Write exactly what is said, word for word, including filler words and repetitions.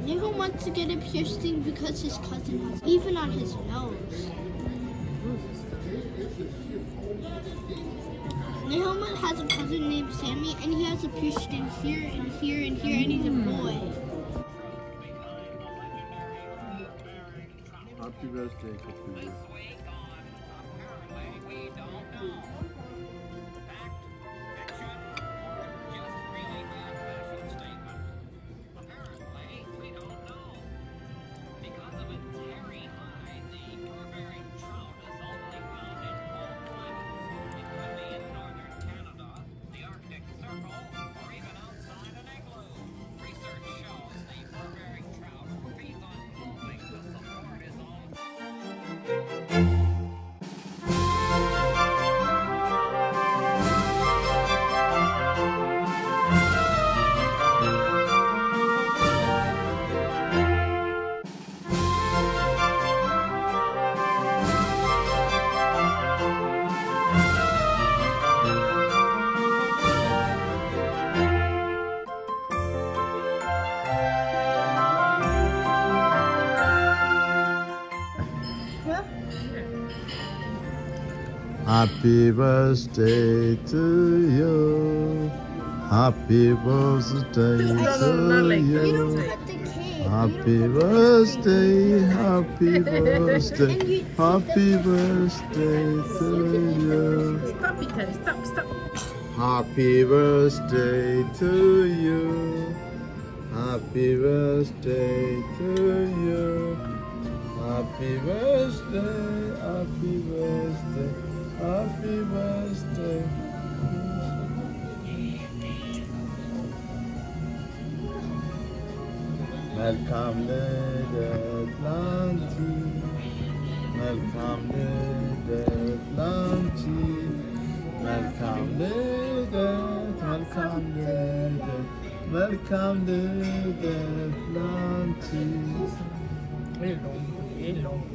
Nahum wants to get a piercing because his cousin has, even on his nose. Nahum has a cousin named Sammy, and he has a piercing here and here and here, and he's a boy. Happy birthday, Katrina. Happy birthday to you. Happy birthday to you. Happy birthday, happy birthday, happy birthday to you. Stop, Ika, stop, stop. Happy birthday to you. Happy birthday to you. Happy birthday, happy birthday, happy birthday. Welcome ledet landtid. Welcome ledet landtid. Welcome ledet, welcome ledet, welcome ledet landtid. Det är långt, det är långt.